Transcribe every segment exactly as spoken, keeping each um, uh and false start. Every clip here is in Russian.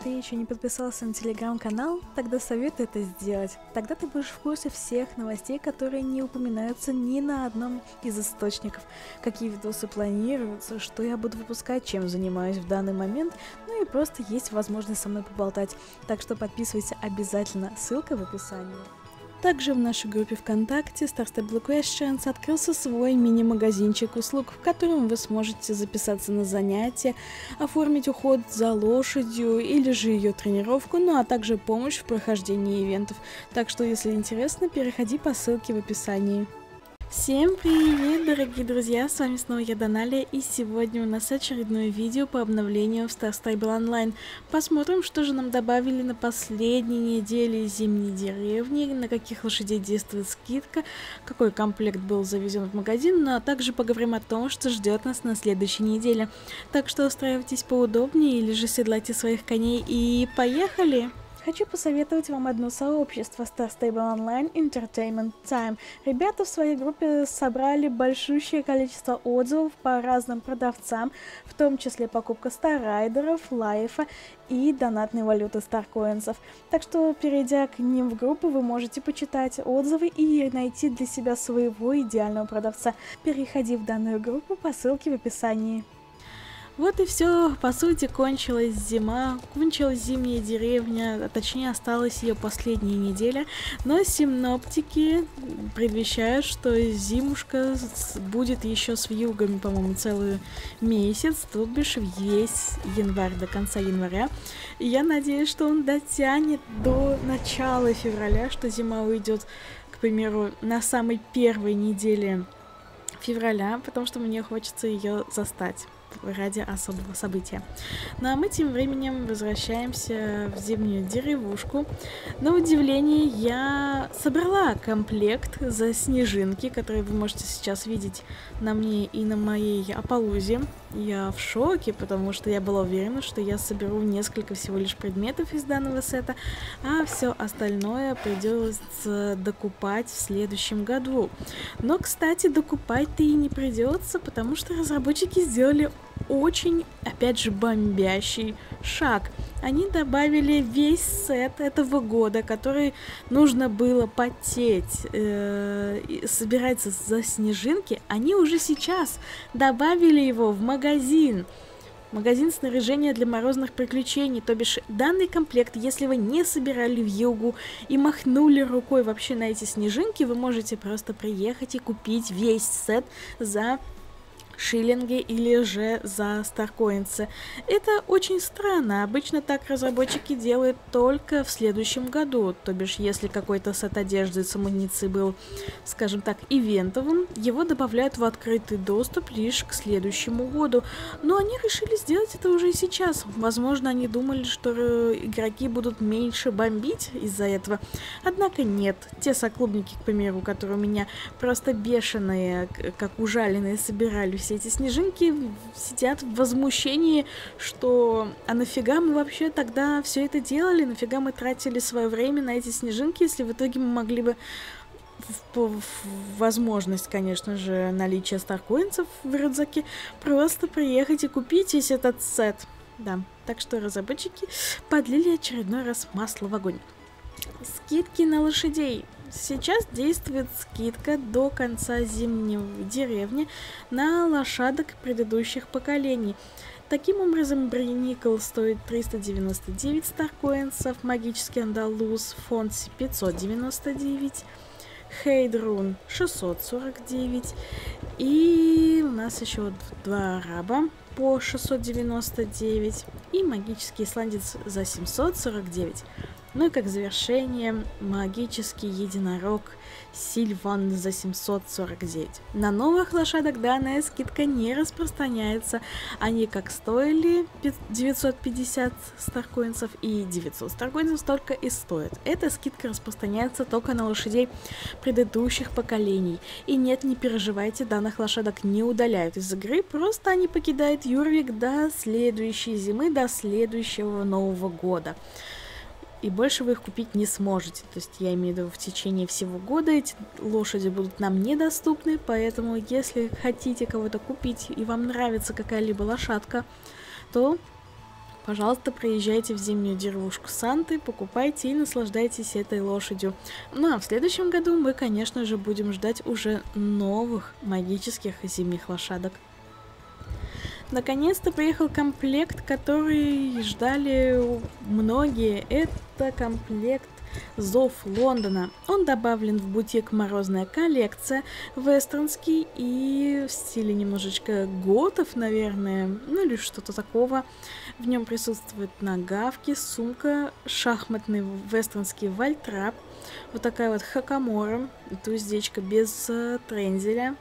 ты еще не подписался на телеграм-канал, тогда советую это сделать. Тогда ты будешь в курсе всех новостей, которые не упоминаются ни на одном из источников. Какие видосы планируются, что я буду выпускать, чем занимаюсь в данный момент, ну и просто есть возможность со мной поболтать. Так что подписывайся обязательно, ссылка в описании. Также в нашей группе ВКонтакте Star Stable Questions открылся свой мини-магазинчик услуг, в котором вы сможете записаться на занятия, оформить уход за лошадью или же ее тренировку, ну а также помощь в прохождении ивентов. Так что, если интересно, переходи по ссылке в описании. Всем привет, дорогие друзья, с вами снова я, Доналия, и сегодня у нас очередное видео по обновлению в Star Stable Online. Посмотрим, что же нам добавили на последней неделе зимней деревни, на каких лошадей действует скидка, какой комплект был завезен в магазин, ну а также поговорим о том, что ждет нас на следующей неделе. Так что устраивайтесь поудобнее или же седлайте своих коней и поехали! Хочу посоветовать вам одно сообщество Star Stable Online Entertainment Time. Ребята в своей группе собрали большущее количество отзывов по разным продавцам, в том числе покупка старрайдеров, лайфа и донатной валюты старкоинсов. Так что, перейдя к ним в группу, вы можете почитать отзывы и найти для себя своего идеального продавца. Переходи в данную группу по ссылке в описании. Вот и все, по сути, кончилась зима, кончилась зимняя деревня, а точнее осталась ее последняя неделя, но синоптики предвещают, что зимушка будет еще с вьюгами, по-моему, целый месяц, то бишь весь январь, до конца января. И я надеюсь, что он дотянет до начала февраля, что зима уйдет, к примеру, на самой первой неделе февраля, потому что мне хочется ее застать ради особого события. Ну а мы тем временем возвращаемся в зимнюю деревушку. На удивление, я собрала комплект за снежинки, которые вы можете сейчас видеть на мне и на моей Апалузе. Я в шоке, потому что я была уверена, что я соберу несколько всего лишь предметов из данного сета, а все остальное придется докупать в следующем году. Но, кстати, докупать-то и не придется, потому что разработчики сделали очень, опять же, бомбящий шаг. Они добавили весь сет этого года, который нужно было потеть, э, собирать за снежинки. Они уже сейчас добавили его в магазин. Магазин снаряжения для морозных приключений, то бишь данный комплект, если вы не собирали вьюгу и махнули рукой вообще на эти снежинки, вы можете просто приехать и купить весь сет за шиллинги или же за старкоинсы. Это очень странно. Обычно так разработчики делают только в следующем году. То бишь, если какой-то сет одежды с амуницией был, скажем так, ивентовым, его добавляют в открытый доступ лишь к следующему году. Но они решили сделать это уже сейчас. Возможно, они думали, что игроки будут меньше бомбить из-за этого. Однако нет. Те соклубники, к примеру, которые у меня просто бешеные, как ужаленные, собирали все эти снежинки, сидят в возмущении, что а нафига мы вообще тогда все это делали, нафига мы тратили свое время на эти снежинки, если в итоге мы могли бы в, в возможность, конечно же, наличия старкоинсов в рюкзаке, просто приехать и купить весь этот сет. Да, так что разработчики подлили очередной раз масло в огонь. Скидки на лошадей. Сейчас действует скидка до конца зимней деревни на лошадок предыдущих поколений. Таким образом, Бриникл стоит триста девяносто девять старкоинсов, магический андалуз Фонси пятьсот девяносто девять, Хейдрун шестьсот сорок девять, и у нас еще два араба по шестьсот девяносто девять и магический исландец за семьсот сорок девять. Ну и как завершение, магический единорог Сильван за семьсот сорок девять. На новых лошадок данная скидка не распространяется. Они как стоили девятьсот пятьдесят старкоинсов и девятьсот старкоинсов столько и стоят. Эта скидка распространяется только на лошадей предыдущих поколений. И нет, не переживайте, данных лошадок не удаляют из игры, просто они покидают Юрвик до следующей зимы, до следующего Нового года. И больше вы их купить не сможете. То есть я имею в виду в течение всего года эти лошади будут нам недоступны, поэтому если хотите кого-то купить и вам нравится какая-либо лошадка, то пожалуйста, приезжайте в зимнюю деревушку Санты, покупайте и наслаждайтесь этой лошадью. Ну а в следующем году мы, конечно же, будем ждать уже новых магических зимних лошадок. Наконец-то приехал комплект, который ждали многие. Это комплект Зов Лондона. Он добавлен в бутик Морозная коллекция, вестернский и в стиле немножечко готов, наверное, ну или что-то такого. В нем присутствуют нагавки, сумка, шахматный вестернский вальтрап, вот такая вот хакамора, это уздечка без э, трензеля.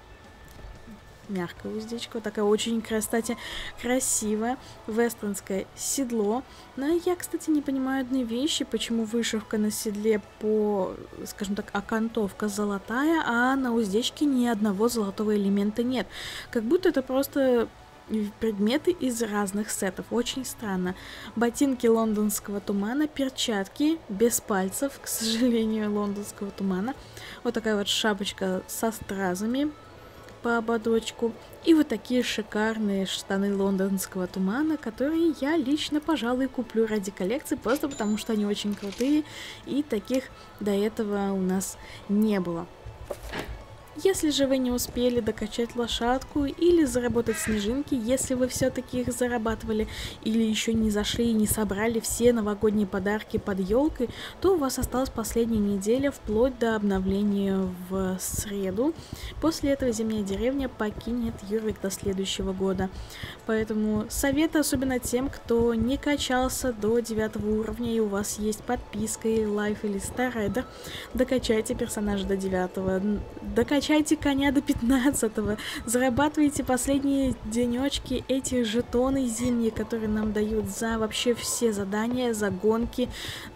Мягкая уздечка, вот такая очень, кстати, красивая вестернское седло. Но я, кстати, не понимаю одной вещи, почему вышивка на седле по, скажем так, окантовка золотая, а на уздечке ни одного золотого элемента нет. Как будто это просто предметы из разных сетов. Очень странно. Ботинки лондонского тумана, перчатки без пальцев, к сожалению, лондонского тумана. Вот такая вот шапочка со стразами по ободочку. И вот такие шикарные штаны лондонского тумана, которые я лично, пожалуй, куплю ради коллекции, просто потому что они очень крутые, и таких до этого у нас не было. Если же вы не успели докачать лошадку или заработать снежинки, если вы все-таки их зарабатывали или еще не зашли и не собрали все новогодние подарки под елкой, то у вас осталась последняя неделя вплоть до обновления в среду. После этого зимняя деревня покинет Юрвик до следующего года. Поэтому советы особенно тем, кто не качался до девятого уровня и у вас есть подписка или лайф или старайдер, докачайте персонажа до девятого, докачайте Качайте коня до пятнадцатого, зарабатывайте последние денечки, эти жетоны зимние, которые нам дают за вообще все задания, за гонки,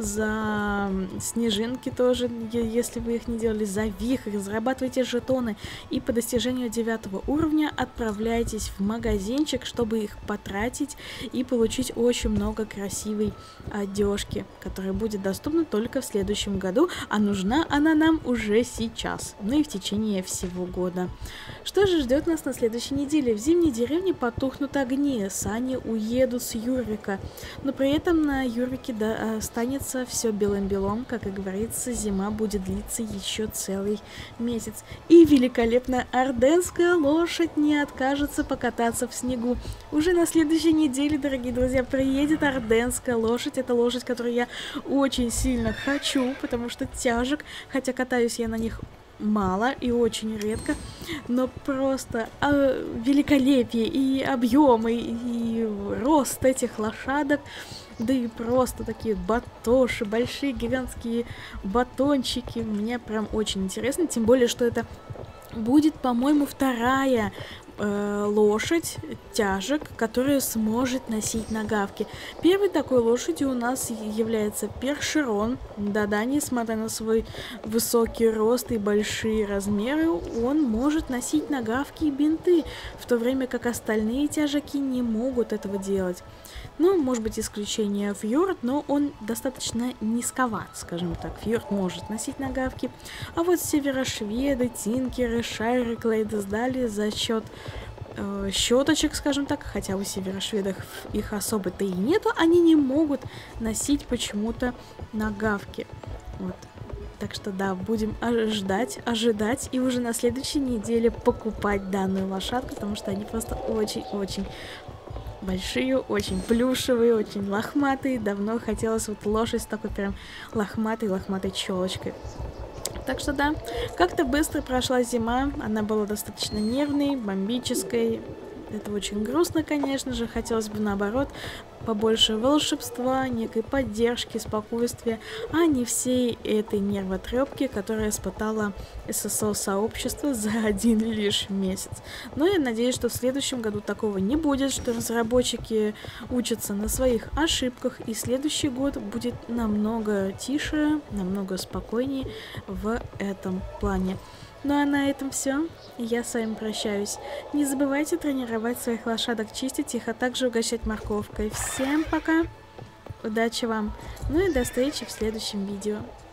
за снежинки тоже, если вы их не делали, за вихрь, зарабатывайте жетоны и по достижению девятого уровня отправляйтесь в магазинчик, чтобы их потратить и получить очень много красивой одежки, которая будет доступна только в следующем году, а нужна она нам уже сейчас, ну и в течение всего года. Что же ждет нас на следующей неделе? В зимней деревне потухнут огни, сани уедут с Юрвика, но при этом на Юрвике да, останется все белым-белом, как и говорится, зима будет длиться еще целый месяц. И великолепная орденская лошадь не откажется покататься в снегу. Уже на следующей неделе, дорогие друзья, приедет орденская лошадь. Это лошадь, которую я очень сильно хочу, потому что тяжек, хотя катаюсь я на них мало и очень редко, но просто э, великолепие и объемы, и, и рост этих лошадок, да и просто такие батоши, большие гигантские батончики, мне прям очень интересно, тем более, что это будет, по-моему, вторая э, лошадь, тяжек, которая сможет носить нагавки. Первой такой лошадью у нас является Першерон. Да-да, несмотря на свой высокий рост и большие размеры, он может носить нагавки и бинты, в то время как остальные тяжаки не могут этого делать. Ну, может быть, исключение Фьорд, но он достаточно низковат, скажем так. Фьорд может носить нагавки. А вот северошведы, тинкеры, шайры, клейдсдали за счет э, щеточек, скажем так, хотя у северошведов их особо-то и нету, они не могут носить почему-то нагавки. Вот. Так что да, будем ждать, ожидать и уже на следующей неделе покупать данную лошадку, потому что они просто очень-очень большие, очень плюшевые, очень лохматые. Давно хотелось вот лошадь с такой прям лохматой-лохматой челочкой. Так что да, как-то быстро прошла зима, она была достаточно нервной, бомбической. Это очень грустно, конечно же, хотелось бы наоборот побольше волшебства, некой поддержки, спокойствия, а не всей этой нервотрепки, которая испытала эс эс о-сообщество за один лишь месяц. Но я надеюсь, что в следующем году такого не будет, что разработчики учатся на своих ошибках, и следующий год будет намного тише, намного спокойнее в этом плане. Ну а на этом все. Я с вами прощаюсь. Не забывайте тренировать своих лошадок, чистить их, а также угощать морковкой. Всем пока! Удачи вам! Ну и до встречи в следующем видео.